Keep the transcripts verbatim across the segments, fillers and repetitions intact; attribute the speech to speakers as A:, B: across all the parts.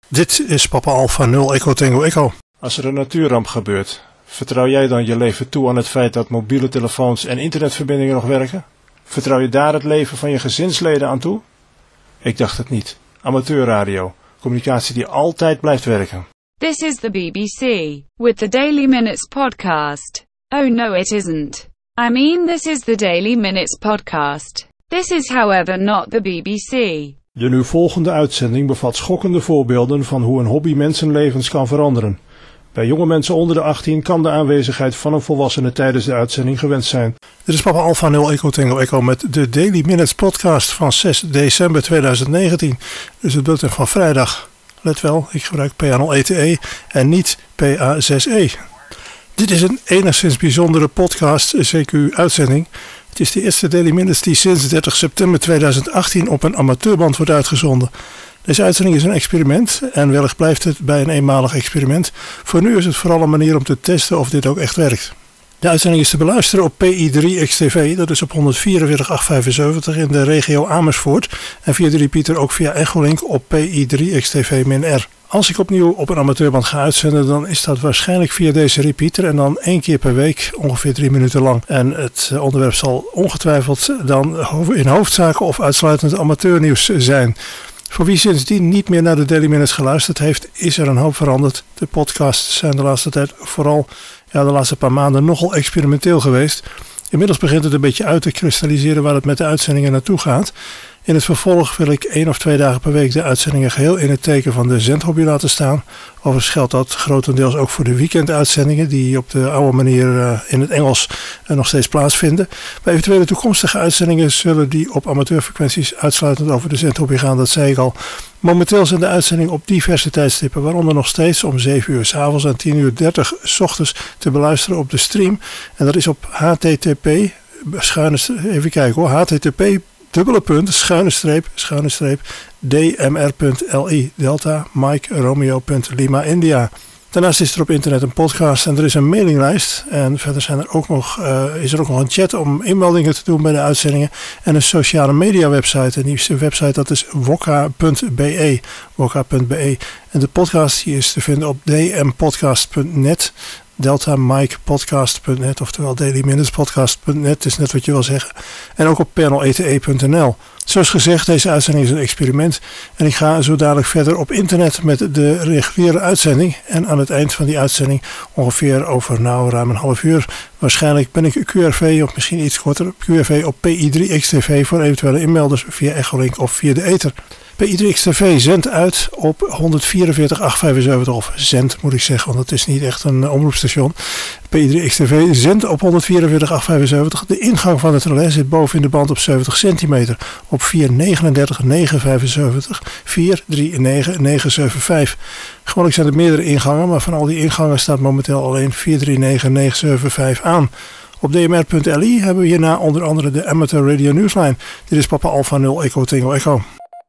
A: Dit is Papa Alpha nul Echo Tango Echo.
B: Als er een natuurramp gebeurt, vertrouw jij dan je leven toe aan het feit dat mobiele telefoons en internetverbindingen nog werken? Vertrouw je daar het leven van je gezinsleden aan toe? Ik dacht het niet. Amateurradio, communicatie die altijd blijft werken.
C: This is the B B C, with the Daily Minutes podcast. Oh no it isn't. I mean this is the Daily Minutes podcast. This is however not the B B C.
B: De nu volgende uitzending bevat schokkende voorbeelden van hoe een hobby mensenlevens kan veranderen. Bij jonge mensen onder de achttien kan de aanwezigheid van een volwassene tijdens de uitzending gewenst zijn.
A: Dit is Papa Alpha nul Echo Tango Echo met de Daily Minutes podcast van zes december tweeduizend negentien. Dus het bulletin van vrijdag. Let wel, ik gebruik P A nul E T E en niet P A zes E. Dit is een enigszins bijzondere podcast C Q-uitzending. Het is de eerste Daily Minutes die sinds dertig september tweeduizend achttien op een amateurband wordt uitgezonden. Deze uitzending is een experiment en wellicht blijft het bij een eenmalig experiment. Voor nu is het vooral een manier om te testen of dit ook echt werkt. De uitzending is te beluisteren op P I drie X T V, dat is op honderdvierenveertig acht vijfenzeventig in de regio Amersfoort. En via de repeater ook via Echolink op P I drie X T V R. Als ik opnieuw op een amateurband ga uitzenden, dan is dat waarschijnlijk via deze repeater en dan één keer per week, ongeveer drie minuten lang. En het onderwerp zal ongetwijfeld dan in hoofdzaken of uitsluitend amateurnieuws zijn. Voor wie sindsdien niet meer naar de Daily Minutes geluisterd heeft, is er een hoop veranderd. De podcasts zijn de laatste tijd vooral, ja, de laatste paar maanden nogal experimenteel geweest. Inmiddels begint het een beetje uit te kristalliseren waar het met de uitzendingen naartoe gaat. In het vervolg wil ik één of twee dagen per week de uitzendingen geheel in het teken van de zendhobby laten staan. Overigens geldt dat grotendeels ook voor de weekenduitzendingen die op de oude manier uh, in het Engels uh, nog steeds plaatsvinden. Bij eventuele toekomstige uitzendingen zullen die op amateurfrequenties uitsluitend over de zendhobby gaan, dat zei ik al. Momenteel zijn de uitzendingen op diverse tijdstippen, waaronder nog steeds om zeven uur 's avonds en tien uur dertig 's ochtends te beluisteren op de stream. En dat is op H T T P, schuine, even kijken hoor, H T T P dubbele punt, schuine streep, schuine streep, D M R punt L I, Delta, Mike, Romeo punt Lima, India. Daarnaast is er op internet een podcast en er is een mailinglijst. En verder zijn er ook nog, uh, is er ook nog een chat om inmeldingen te doen bij de uitzendingen. En een sociale media website. En die website dat is wokka punt b e. wokka punt b e. En de podcast die is te vinden op d m podcast punt net. delta mike podcast punt net, oftewel daily minutes podcast punt net, is net wat je wil zeggen. En ook op panel e t e punt n l. Zoals gezegd, deze uitzending is een experiment. En ik ga zo dadelijk verder op internet met de reguliere uitzending. En aan het eind van die uitzending, ongeveer over nou ruim een half uur, waarschijnlijk ben ik Q R V of misschien iets korter, Q R V op P I drie X T V voor eventuele inmelders via Echolink of via de ether. P I drie X T V zendt uit op honderdvierenveertig acht vijfenzeventig, of zendt moet ik zeggen, want het is niet echt een omroepstation. P I drie X T V zendt op honderdvierenveertig acht vijfenzeventig. De ingang van het relais zit boven in de band op zeventig centimeter op vier negenendertig negen vijfenzeventig, vier drie negen negen zeven vijf. Gewoonlijk zijn er meerdere ingangen, maar van al die ingangen staat momenteel alleen vier drie negen negen zeven vijf aan. Op D M R punt L I hebben we hierna onder andere de Amateur Radio Newsline. Dit is Papa Alpha nul Echo Tango Echo.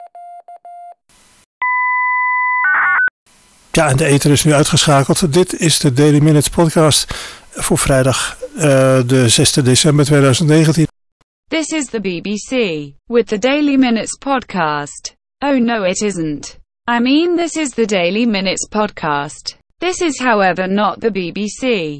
A: Ja, en de ether is nu uitgeschakeld. Dit is de Daily Minutes podcast voor vrijdag uh, de zesde december tweeduizend negentien.
C: This is the B B C, with the Daily Minutes podcast. Oh no it isn't. I mean this is the Daily Minutes podcast. This is however not the B B C.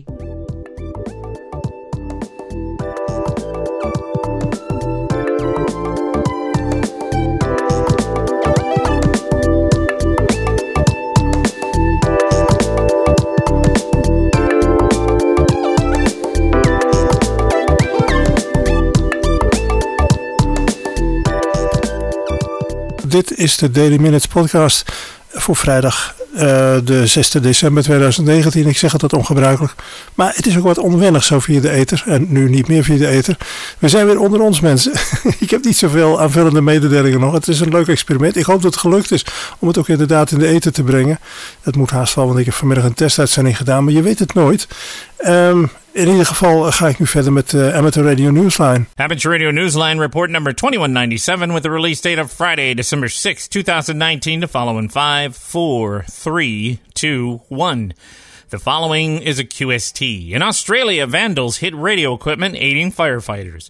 A: Dit is de Daily Minutes podcast voor vrijdag uh, de zesde december tweeduizend negentien. Ik zeg het wat ongebruikelijk, maar het is ook wat onwennig zo via de ether. En nu niet meer via de ether. We zijn weer onder ons mensen. Ik heb niet zoveel aanvullende mededelingen nog. Het is een leuk experiment. Ik hoop dat het gelukt is om het ook inderdaad in de ether te brengen. Het moet haast wel, want ik heb vanmiddag een testuitzending gedaan, maar je weet het nooit. Um, In ieder geval ga ik nu verder met de uh, Amateur Radio Newsline.
D: Amateur Radio Newsline report number twenty-one ninety-seven with the release date of Friday, December sixth, twenty nineteen. The following five, four, three, two, one. The following is a Q S T. In Australia, vandals hit radio equipment aiding firefighters.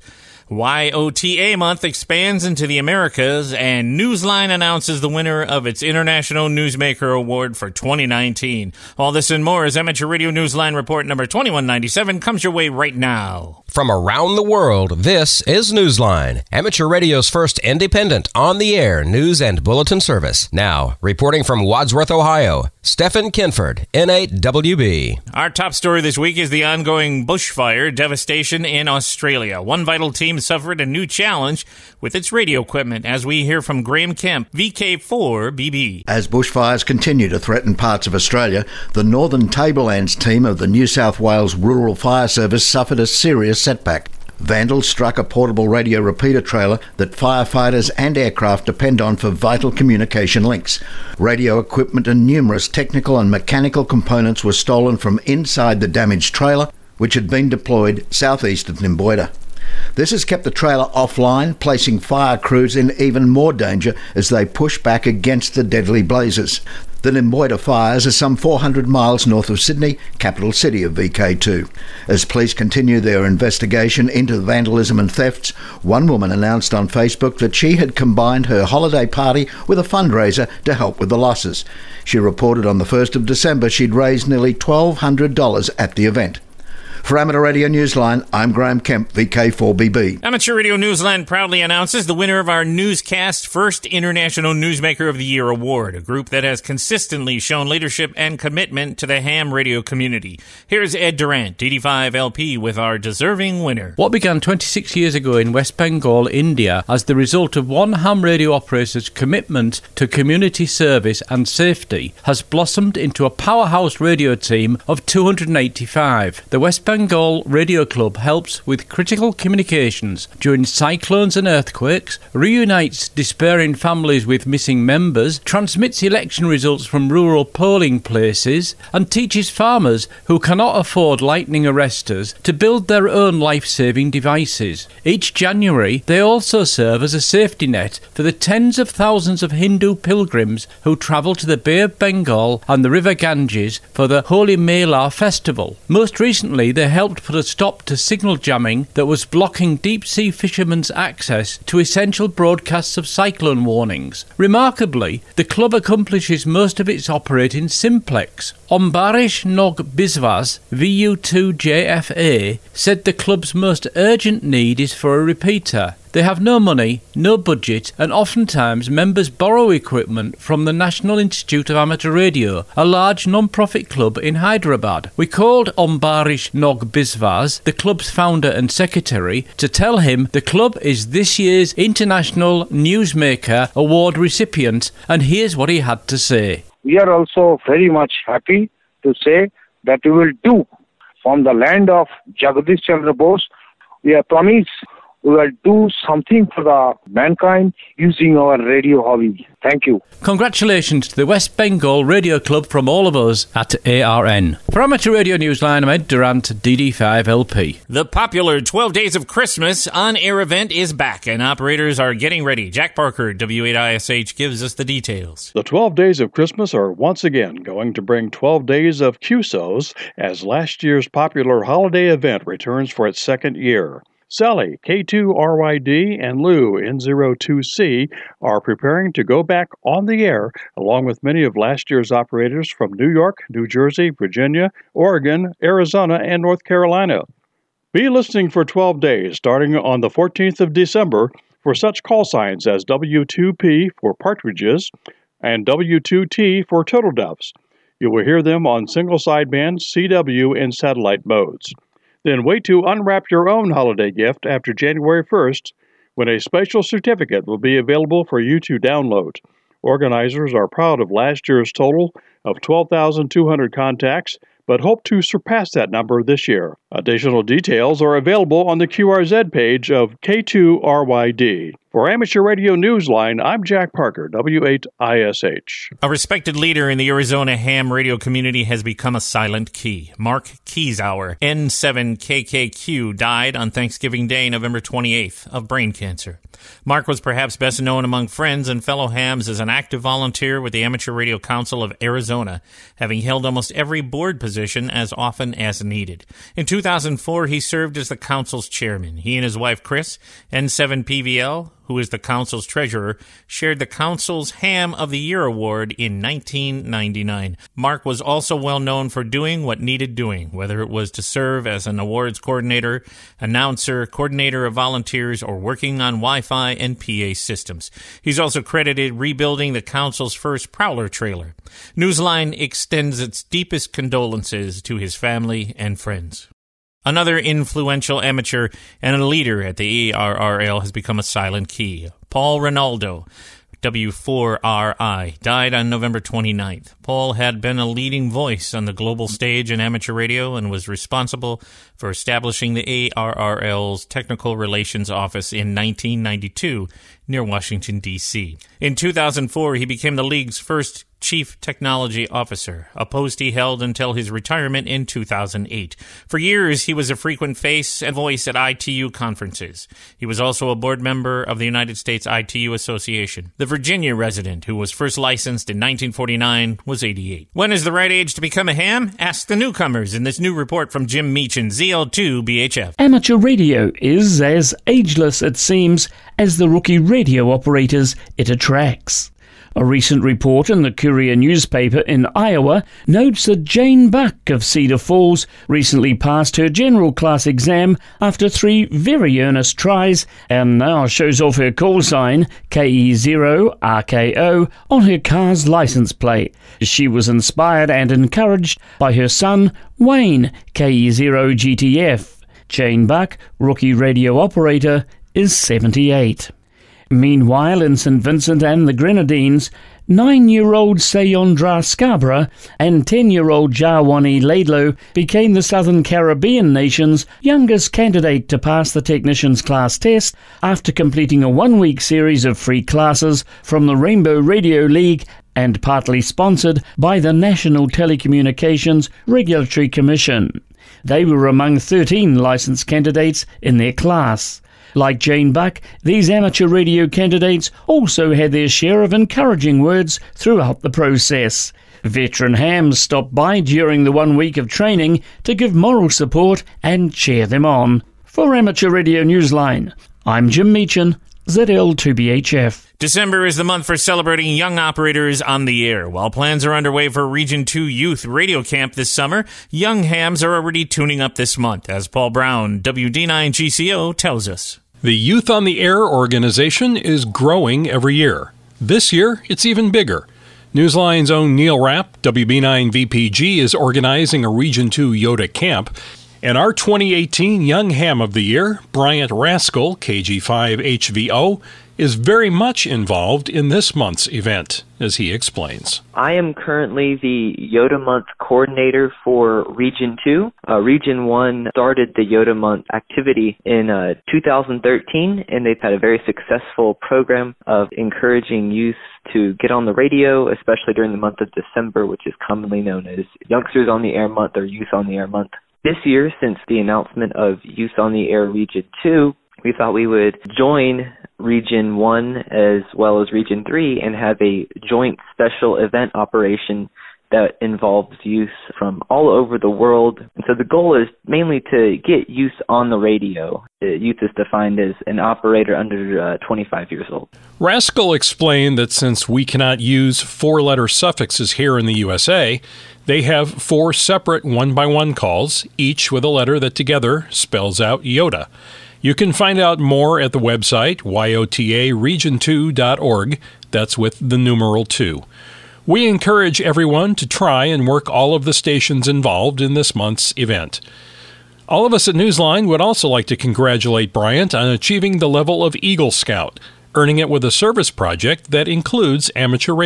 D: Y O T A month expands into the Americas, and Newsline announces the winner of its International Newsmaker Award for twenty nineteen. All this and more as Amateur Radio Newsline Report number twenty-one ninety-seven comes your way right now.
E: From around the world, this is Newsline, Amateur Radio's first independent, on-the-air news and bulletin service. Now, reporting from Wadsworth, Ohio, Stephen Kinford, N eight W B.
D: Our top story this week is the ongoing bushfire devastation in Australia. One vital team suffered a new challenge with its radio equipment, as we hear from Graham Kemp, V K four B B.
F: As bushfires continue to threaten parts of Australia, the Northern Tablelands team of the New South Wales Rural Fire Service suffered a serious setback. Vandals struck a portable radio repeater trailer that firefighters and aircraft depend on for vital communication links. Radio equipment and numerous technical and mechanical components were stolen from inside the damaged trailer, which had been deployed southeast of Nimboida. This has kept the trailer offline, placing fire crews in even more danger as they push back against the deadly blazes. The Nimboida fires are some four hundred miles north of Sydney, capital city of V K two. As police continue their investigation into vandalism and thefts, one woman announced on Facebook that she had combined her holiday party with a fundraiser to help with the losses. She reported on the first of December she'd raised nearly twelve hundred dollars at the event. For Amateur Radio Newsline, I'm Graham Kemp, V K four B B.
D: Amateur Radio Newsline proudly announces the winner of our Newscast First International Newsmaker of the Year Award, a group that has consistently shown leadership and commitment to the ham radio community. Here's Ed Durant, D D five L P, with our deserving winner.
G: What began twenty-six years ago in West Bengal, India, as the result of one ham radio operator's commitment to community service and safety, has blossomed into a powerhouse radio team of two hundred eighty-five. The West Bengal Radio Club helps with critical communications during cyclones and earthquakes, reunites despairing families with missing members, transmits election results from rural polling places, and teaches farmers who cannot afford lightning arresters to build their own life-saving devices. Each January, they also serve as a safety net for the tens of thousands of Hindu pilgrims who travel to the Bay of Bengal and the River Ganges for the Holy Mela festival. Most recently, they helped put a stop to signal jamming that was blocking deep-sea fishermen's access to essential broadcasts of cyclone warnings. Remarkably, the club accomplishes most of its operating simplex. Ombarish Nog Biswas, V U two J F A, said the club's most urgent need is for a repeater. They have no money, no budget, and oftentimes members borrow equipment from the National Institute of Amateur Radio, a large non-profit club in Hyderabad. We called Ombarish Nog Biswas, the club's founder and secretary, to tell him the club is this year's International Newsmaker Award recipient, and here's what he had to say.
H: We are also very much happy to say that we will do from the land of Jagadish Chandra Bose. We have promised we will do something for the mankind using our radio hobby. Thank you.
G: Congratulations to the West Bengal Radio Club from all of us at A R N. For Amateur Radio Newsline, I'm Ed Durant, D D five L P.
D: The popular twelve Days of Christmas on-air event is back, and operators are getting ready. Jack Parker, W eight I S H, gives us the details.
I: The twelve Days of Christmas are once again going to bring twelve Days of Q S O S as last year's popular holiday event returns for its second year. Sally, K two R Y D, and Lou, N zero two C, are preparing to go back on the air, along with many of last year's operators from New York, New Jersey, Virginia, Oregon, Arizona, and North Carolina. Be listening for twelve days, starting on the fourteenth of December, for such call signs as W two P for partridges and W two T for turtle doves. You will hear them on single sideband, C W, and satellite modes. Then wait to unwrap your own holiday gift after January first, when a special certificate will be available for you to download. Organizers are proud of last year's total of twelve thousand two hundred contacts, but hope to surpass that number this year. Additional details are available on the Q R Z page of K two R Y D. For For Amateur Radio Newsline, I'm Jack Parker, W eight I S H.
D: A respected leader in the Arizona ham radio community has become a silent key. Mark Kiesauer, N seven K K Q, died on Thanksgiving Day, November twenty-eighth, of brain cancer. Mark was perhaps best known among friends and fellow hams as an active volunteer with the Amateur Radio Council of Arizona, having held almost every board position as often as needed. In two thousand four, he served as the council's chairman. He and his wife, Chris, N seven P V L, who is the council's treasurer, shared the council's Ham of the Year award in nineteen ninety-nine. Mark was also well known for doing what needed doing, whether it was to serve as an awards coordinator, announcer, coordinator of volunteers, or working on Wi-Fi and P A systems. He's also credited rebuilding the council's first Prowler trailer. Newsline extends its deepest condolences to his family and friends. Another influential amateur and a leader at the A R R L has become a silent key. Paul Rinaldo, W four R I, died on November twenty-ninth. Paul had been a leading voice on the global stage in amateur radio and was responsible for establishing the A R R L's Technical Relations Office in nineteen ninety-two near Washington, D C In two thousand four, he became the league's first Chief Technology Officer, a post he held until his retirement in two thousand eight. For years, he was a frequent face and voice at I T U conferences. He was also a board member of the United States I T U Association. The Virginia resident, who was first licensed in nineteen forty-nine, was eighty-eight. When is the right age to become a ham? Ask the newcomers in this new report from Jim Meechin, Z L two B H F.
J: Amateur radio is as ageless, it seems, as the rookie radio operators it attracts. A recent report in the Courier newspaper in Iowa notes that Jane Buck of Cedar Falls recently passed her general class exam after three very earnest tries and now shows off her call sign K E zero R K O on her car's license plate. She was inspired and encouraged by her son Wayne, K E zero G T F. Jane Buck, rookie radio operator, is seventy-eight. Meanwhile, in Saint Vincent and the Grenadines, nine-year-old Sayondra Scarborough and ten-year-old Jawani Laidlow became the Southern Caribbean nation's youngest candidate to pass the technician's class test after completing a one-week series of free classes from the Rainbow Radio League and partly sponsored by the National Telecommunications Regulatory Commission. They were among thirteen licensed candidates in their class. Like Jane Buck, these amateur radio candidates also had their share of encouraging words throughout the process. Veteran hams stopped by during the one week of training to give moral support and cheer them on. For Amateur Radio Newsline, I'm Jim Meechin, Z L two B H F.
D: December is the month for celebrating young operators on the air. While plans are underway for Region two Youth Radio Camp this summer, young hams are already tuning up this month, as Paul Brown, W D nine G C O, tells us.
K: The Youth on the Air organization is growing every year. This year, it's even bigger. Newsline's own Neil Rapp, W B nine V P G, is organizing a Region two Yoda camp. And our twenty eighteen Young Ham of the Year, Bryant Rascal, K G five H V O, is very much involved in this month's event, as he explains.
L: I am currently the Yoda Month coordinator for Region two. Uh, Region one started the Yoda Month activity in uh, two thousand thirteen, and they've had a very successful program of encouraging youth to get on the radio, especially during the month of December, which is commonly known as Youngsters on the Air Month or Youth on the Air Month. This year, since the announcement of Youth on the Air Region two, we thought we would join Region one as well as Region three and have a joint special event operation that involves youth from all over the world. And so the goal is mainly to get youth on the radio. Youth is defined as an operator under uh, twenty-five years old.
K: Rascal explained that since we cannot use four-letter suffixes here in the U S A, they have four separate one-by-one calls, each with a letter that together spells out Yoda. You can find out more at the website, Y O T A region two dot org. That's with the numeral two. We encourage everyone to try and work all of the stations involved in this month's event. All of us at Newsline would also like to congratulate Bryant on achieving the level of Eagle Scout, earning it with a service project that includes amateur radio.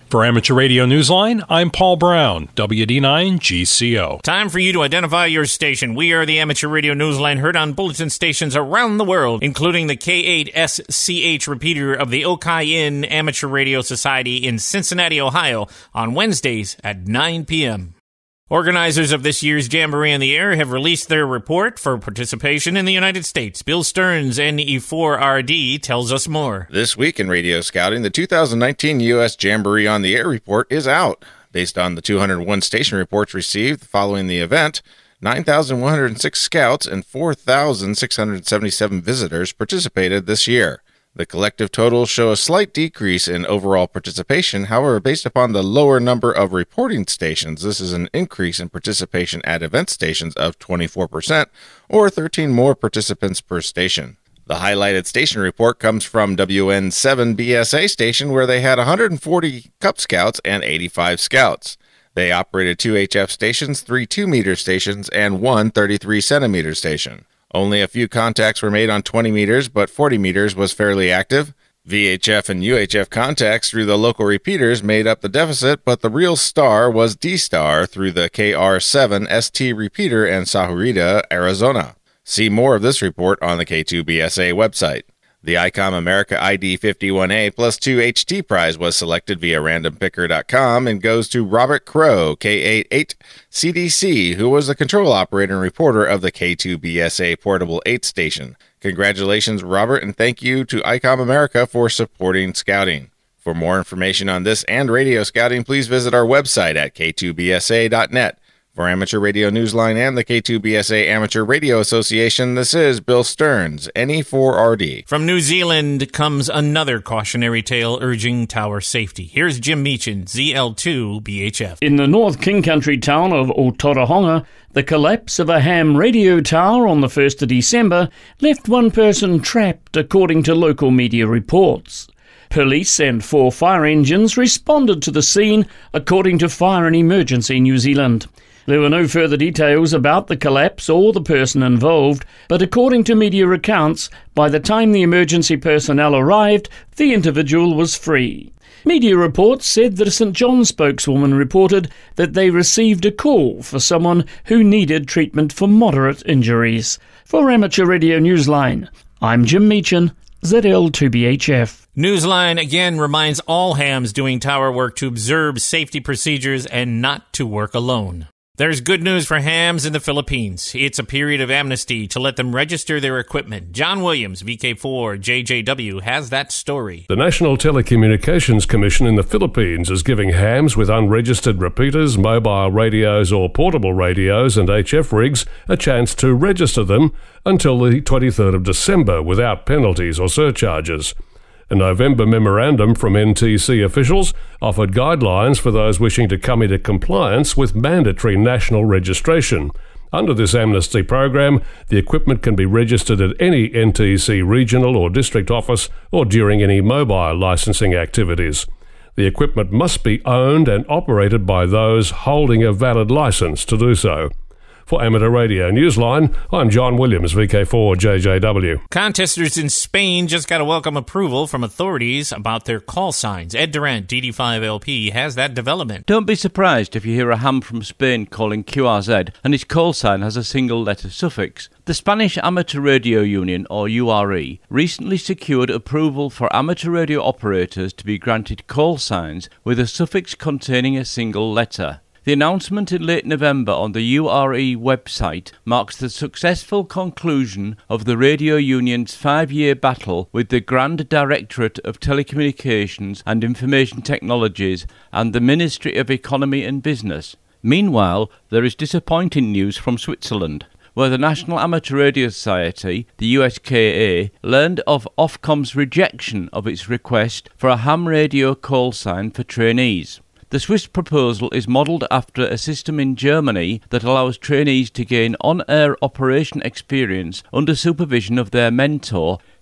K: For Amateur Radio Newsline, I'm Paul Brown, W D nine G C O.
D: Time for you to identify your station. We are the Amateur Radio Newsline, heard on bulletin stations around the world, including the K eight S C H repeater of the Okai-In Amateur Radio Society in Cincinnati, Ohio, on Wednesdays at nine p.m. Organizers of this year's Jamboree in the Air have released their report for participation in the United States. Bill Stearns, N E four R D, tells us more.
M: This week in radio scouting, the two thousand nineteen U S Jamboree on the Air report is out. Based on the two hundred one station reports received following the event, nine thousand one hundred six scouts and four thousand six hundred seventy-seven visitors participated this year. The collective totals show a slight decrease in overall participation. However, based upon the lower number of reporting stations, this is an increase in participation at event stations of twenty-four percent, or thirteen more participants per station. The highlighted station report comes from W N seven B S A station, where they had one hundred forty Cub Scouts and eighty-five Scouts. They operated two H F stations, three two-meter stations, and one thirty-three centimeter station. Only a few contacts were made on twenty meters, but forty meters was fairly active. V H F and U H F contacts through the local repeaters made up the deficit, but the real star was D-Star through the K R seven S T repeater in Sahuarita, Arizona. See more of this report on the K two B S A website. The I COM America I D fifty-one A plus two H T prize was selected via random picker dot com and goes to Robert Crow, K eighty-eight C D C, who was the control operator and reporter of the K two B S A Portable eight station. Congratulations, Robert, and thank you to I COM America for supporting scouting. For more information on this and radio scouting, please visit our website at K two B S A dot net. For Amateur Radio Newsline and the K two B S A Amateur Radio Association, this is Bill Stearns, N E four R D.
D: From New Zealand comes another cautionary tale urging tower safety. Here's Jim Meechan, Z L two B H F.
J: In the North King Country town of Otorohanga, the collapse of a ham radio tower on the first of December left one person trapped, according to local media reports. Police and four fire engines responded to the scene, according to Fire and Emergency New Zealand. There were no further details about the collapse or the person involved, but according to media accounts, by the time the emergency personnel arrived, the individual was free. Media reports said that a St John spokeswoman reported that they received a call for someone who needed treatment for moderate injuries. For Amateur Radio Newsline, I'm Jim Meechan, Z L two B H F.
D: Newsline again reminds all hams doing tower work to observe safety procedures and not to work alone. There's good news for hams in the Philippines. It's a period of amnesty to let them register their equipment. John Williams, V K four J J W, has that story.
N: The National Telecommunications Commission in the Philippines is giving hams with unregistered repeaters, mobile radios or portable radios and H F rigs a chance to register them until the twenty-third of December without penalties or surcharges. A November memorandum from N T C officials offered guidelines for those wishing to come into compliance with mandatory national registration. Under this amnesty program, the equipment can be registered at any N T C regional or district office or during any mobile licensing activities. The equipment must be owned and operated by those holding a valid license to do so. For Amateur Radio Newsline, I'm John Williams, V K four J J W.
D: Contesters in Spain just got a welcome approval from authorities about their call signs. Ed Durant, D D five L P, has that development.
G: Don't be surprised if you hear a ham from Spain calling Q R Z and his call sign has a single letter suffix. The Spanish Amateur Radio Union, or U R E, recently secured approval for amateur radio operators to be granted call signs with a suffix containing a single letter. The announcement in late November on the U R E website marks the successful conclusion of the Radio Union's five-year battle with the Grand Directorate of Telecommunications and Information Technologies and the Ministry of Economy and Business. Meanwhile, there is disappointing news from Switzerland, where the National Amateur Radio Society, the U S K A, learned of Ofcom's rejection of its request for a ham radio call sign for trainees. The Swiss proposal is modelled after a system in Germany that allows trainees to gain on-air operation experience under supervision of their mentor,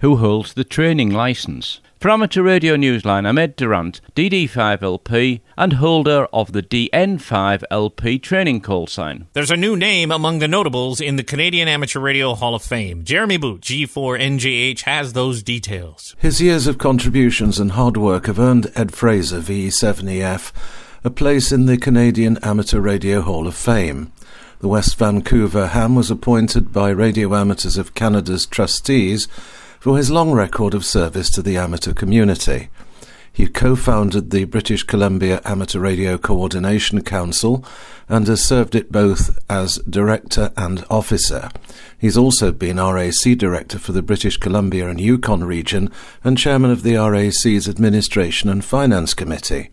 G: who holds the training licence. For Amateur Radio Newsline, I'm Ed Durant, D D five L P and holder of the D N five L P training call sign.
D: There's a new name among the notables in the Canadian Amateur Radio Hall of Fame. Jeremy Boot, G four N J H, has those details.
O: His years of contributions and hard work have earned Ed Fraser, V E seven E F, a place in the Canadian Amateur Radio Hall of Fame. The West Vancouver ham was appointed by Radio Amateurs of Canada's trustees for his long record of service to the amateur community. He co-founded the British Columbia Amateur Radio Coordination Council and has served it both as director and officer. He's also been R A C director for the British Columbia and Yukon region and chairman of the R A C's Administration and Finance Committee.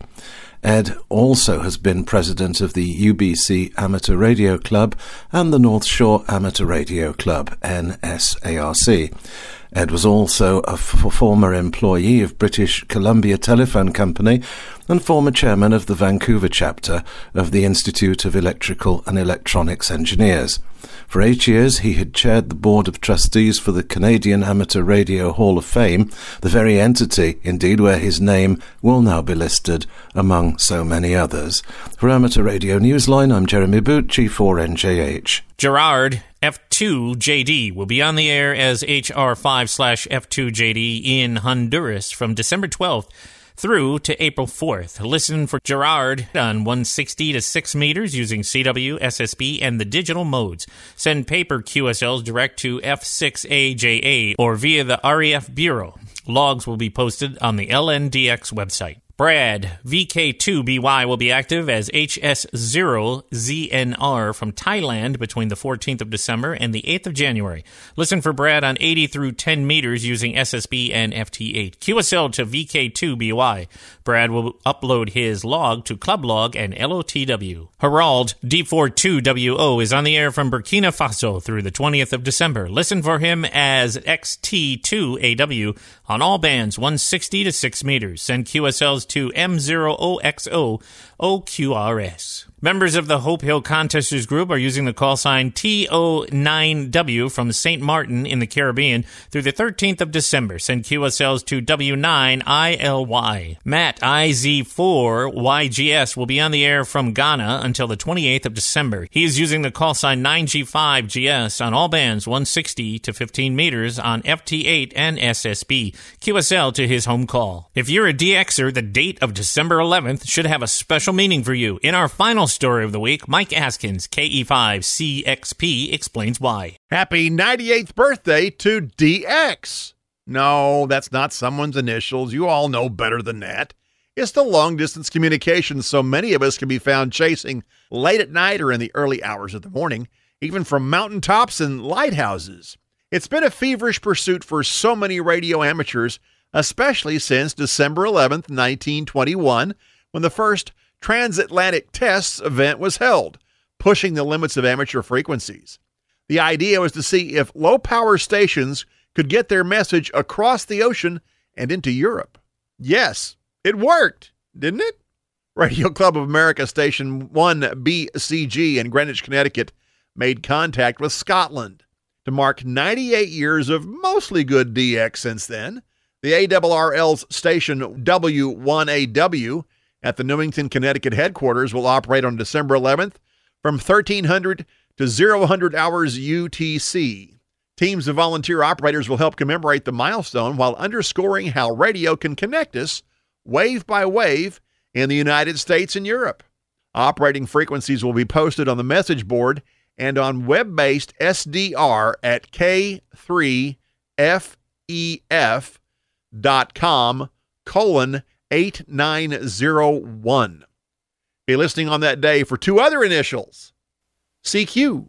O: Ed also has been president of the U B C Amateur Radio Club and the North Shore Amateur Radio Club, N S A R C. Ed was also a f- former employee of British Columbia Telephone Company and former chairman of the Vancouver chapter of the Institute of Electrical and Electronics Engineers. For eight years, he had chaired the Board of Trustees for the Canadian Amateur Radio Hall of Fame, the very entity, indeed, where his name will now be listed among so many others. For Amateur Radio Newsline, I'm Jeremy Boot, G four N J H.
D: Gerard F two J D will be on the air as H R five slash F two J D in Honduras from December twelfth through to April fourth. Listen for Gerard on one sixty to six meters using C W, S S B, and the digital modes. Send paper Q S Ls direct to F six A J A or via the R E F Bureau. Logs will be posted on the L N D X website. Brad, V K two B Y, will be active as H S zero Z N R from Thailand between the fourteenth of December and the eighth of January. Listen for Brad on eighty through ten meters using S S B and F T eight. Q S L to V K two B Y. Brad will upload his log to Club Log and L O T W. Harald, D forty-two W O, is on the air from Burkina Faso through the twentieth of December. Listen for him as X T two A W on all bands one sixty to six meters. Send Q S Ls to M zero O X O O Q R S. Members of the Hope Hill Contesters Group are using the call sign T O nine W from Saint Martin in the Caribbean through the thirteenth of December. Send Q S Ls to W nine I L Y. Matt I Z four Y G S will be on the air from Ghana until the twenty-eighth of December. He is using the call sign nine G five G S on all bands one sixty to fifteen meters on F T eight and S S B. Q S L to his home call. If you're a D Xer, the date of December eleventh should have a special meaning for you. In our final story of the week, Mike Askins, K E five C X P, explains why.
P: Happy ninety-eighth birthday to D X. No, that's not someone's initials. You all know better than that. It's the long-distance communications so many of us can be found chasing late at night or in the early hours of the morning, even from mountaintops and lighthouses. It's been a feverish pursuit for so many radio amateurs, especially since December eleventh, nineteen twenty-one, when the first transatlantic tests event was held, pushing the limits of amateur frequencies. The idea was to see if low-power stations could get their message across the ocean and into Europe. Yes, it worked, didn't it? Radio Club of America Station one B C G in Greenwich, Connecticut, made contact with Scotland. To mark ninety-eight years of mostly good D X since then, the A R R L's station W one A W at the Newington, Connecticut headquarters will operate on December eleventh from thirteen hundred to zero hundred hours U T C. Teams of volunteer operators will help commemorate the milestone while underscoring how radio can connect us, wave by wave, in the United States and Europe. Operating frequencies will be posted on the message board and on web-based S D R at K three F E F dot com colon eight nine zero one. Be listening on that day for two other initials. C Q.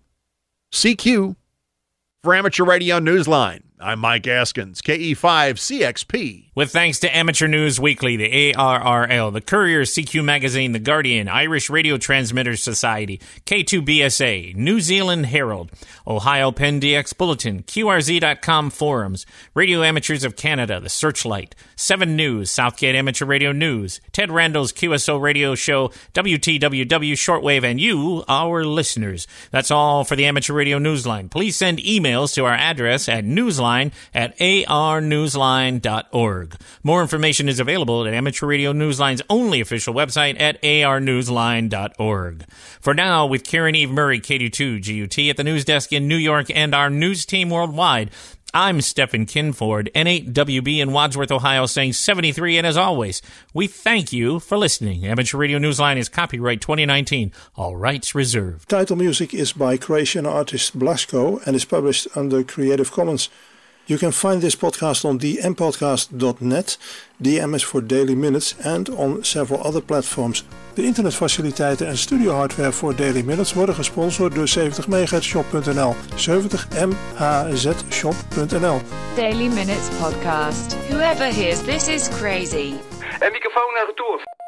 P: C Q. For Amateur Radio Newsline, I'm Mike Askins, K E five C X P.
D: With thanks to Amateur News Weekly, the A R R L, the Courier, C Q Magazine, The Guardian, Irish Radio Transmitters Society, K two B S A, New Zealand Herald, Ohio Penn D X Bulletin, Q R Z dot com forums, Radio Amateurs of Canada, The Searchlight, seven News, Southgate Amateur Radio News, Ted Randall's Q S O Radio Show, W T W W Shortwave, and you, our listeners. That's all for the Amateur Radio Newsline. Please send emails to our address at newsline at a r newsline dot org. More information is available at Amateur Radio Newsline's only official website at a r newsline dot org. For now, with Karen Eve Murray, K D two G U T at the news desk in New York and our news team worldwide, I'm Stephen Kinford, N eight W B in Wadsworth, Ohio, saying seventy-three, and as always, we thank you for listening. Amateur Radio Newsline is copyright twenty nineteen, all rights reserved.
A: Title music is by Croatian artist Blasko and is published under Creative Commons. You can find this podcast on d m podcast dot net, D M is voor Daily Minutes, and on several other platforms. De internetfaciliteiten en studiohardware voor Daily Minutes worden gesponsord door zeventig megahertz shop punt n l, zeventig m h z shop punt n l.
C: Daily Minutes Podcast. Whoever hears this is crazy.
Q: En microfoon naar retour.